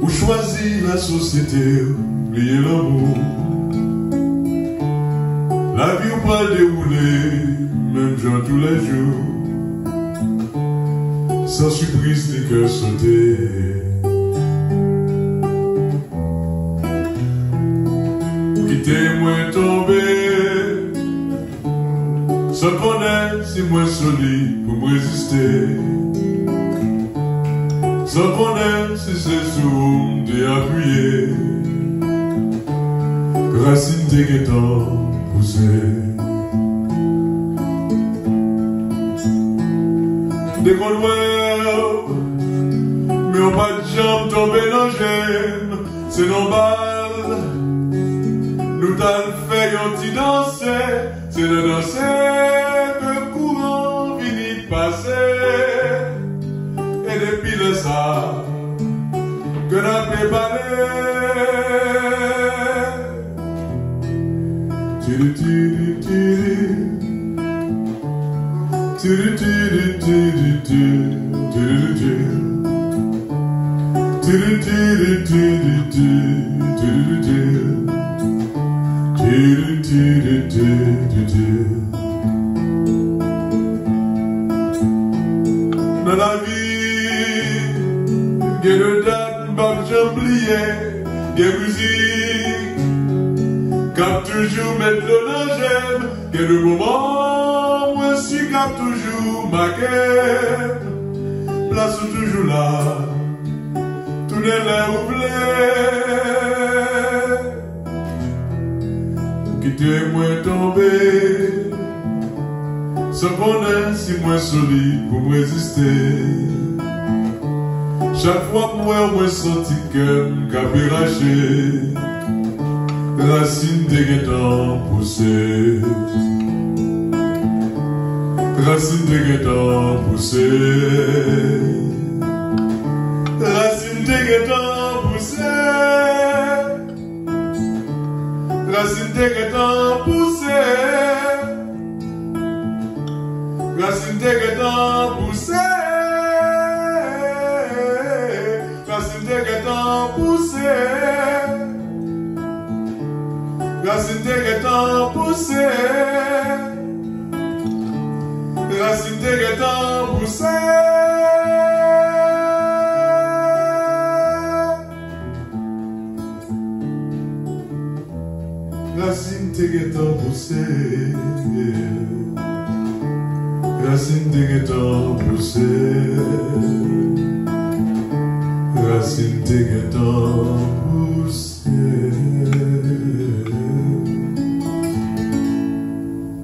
Ou choisir la société, oublier l'amour. La vie ou pas dérouler, même genre tous les jours. Sans surprise ni cœur sauté. Quittez-moi tomber, sans connaître si moi solide pour me résister. Sans connaître si c'est sous d'appuyer. Racine des guettants poussées. Des condoirs, mais on pas de jambes tomber dans j'aime, c'est normal. Nous t'as fait un petit danser, c'est le danser que courant finit de passer. Et depuis le ça, que n'a préparé. Dans la vie, il y a de dates, j'ai oublié, il y a musique, cap toujours mettre le j'aime, il y a le moment où je suis cap toujours marqué, place toujours là, tout n'est l'air oublié. Quittez-moi tomber, sans connaître si moi solide pour me résister. Chaque fois que moi senti que m'capé raché, racine des guettants poussées. Racine des guettants poussées. Racine des guettants poussées. Racine des guettants poussées. Racine des guettants poussées. Racine des guettants poussées. Racine des guettants poussées. Racine des guettants poussées. Racine des guettants poussées. Racine des guettants poussées. Racine des guettants poussées.